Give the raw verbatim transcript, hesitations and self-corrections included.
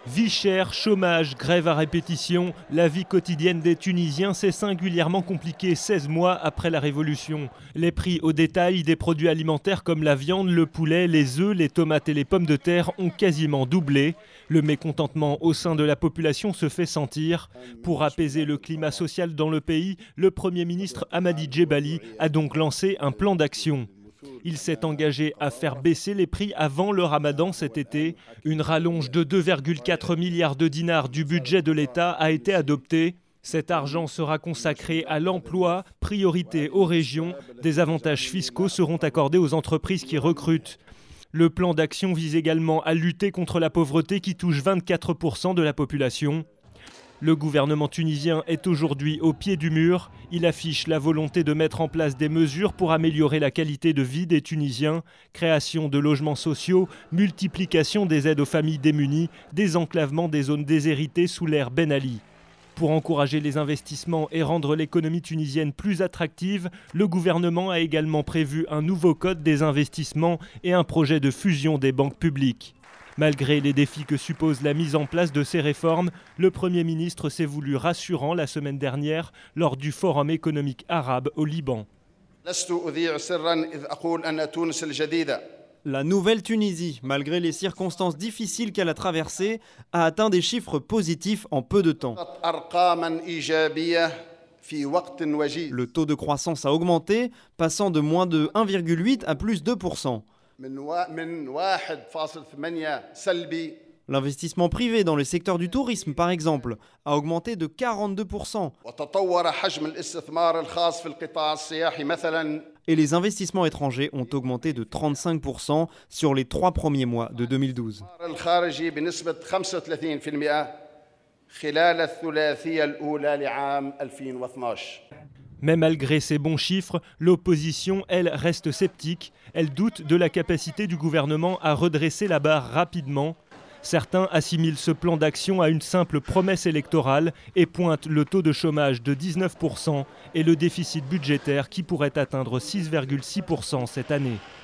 Vie chère, chômage, grève à répétition, la vie quotidienne des Tunisiens s'est singulièrement compliquée seize mois après la Révolution. Les prix au détail des produits alimentaires comme la viande, le poulet, les œufs, les tomates et les pommes de terre ont quasiment doublé. Le mécontentement au sein de la population se fait sentir. Pour apaiser le climat social dans le pays, le Premier ministre Hamadi Djebali a donc lancé un plan d'action. Il s'est engagé à faire baisser les prix avant le ramadan cet été. Une rallonge de deux virgule quatre milliards de dinars du budget de l'État a été adoptée. Cet argent sera consacré à l'emploi, priorité aux régions. Des avantages fiscaux seront accordés aux entreprises qui recrutent. Le plan d'action vise également à lutter contre la pauvreté qui touche vingt-quatre pour cent de la population. Le gouvernement tunisien est aujourd'hui au pied du mur. Il affiche la volonté de mettre en place des mesures pour améliorer la qualité de vie des Tunisiens, création de logements sociaux, multiplication des aides aux familles démunies, désenclavement des zones déshéritées sous l'ère Ben Ali. Pour encourager les investissements et rendre l'économie tunisienne plus attractive, le gouvernement a également prévu un nouveau code des investissements et un projet de fusion des banques publiques. Malgré les défis que suppose la mise en place de ces réformes, le Premier ministre s'est voulu rassurant la semaine dernière lors du Forum économique arabe au Liban. La nouvelle Tunisie, malgré les circonstances difficiles qu'elle a traversées, a atteint des chiffres positifs en peu de temps. Le taux de croissance a augmenté, passant de moins de un virgule huit à plus deux pour cent. L'investissement privé dans le secteur du tourisme, par exemple, a augmenté de quarante-deux pour cent. Et les investissements étrangers ont augmenté de trente-cinq pour cent sur les trois premiers mois de deux mille douze. Mais malgré ces bons chiffres, l'opposition, elle, reste sceptique. Elle doute de la capacité du gouvernement à redresser la barre rapidement. Certains assimilent ce plan d'action à une simple promesse électorale et pointent le taux de chômage de dix-neuf pour cent et le déficit budgétaire qui pourrait atteindre six virgule six pour cent cette année.